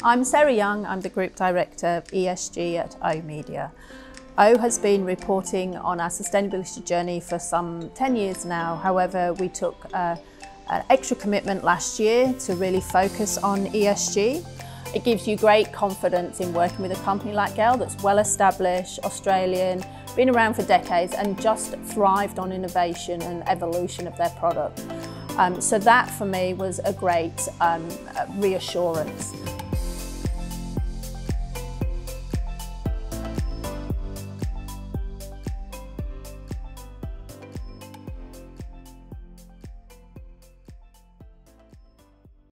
I'm Sarah Young, I'm the Group Director of ESG at O Media. O has been reporting on our sustainability journey for some 10 years now. However, we took an extra commitment last year to really focus on ESG. It gives you great confidence in working with a company like GALE that's well established, Australian, been around for decades and just thrived on innovation and evolution of their product. So that for me was a great reassurance.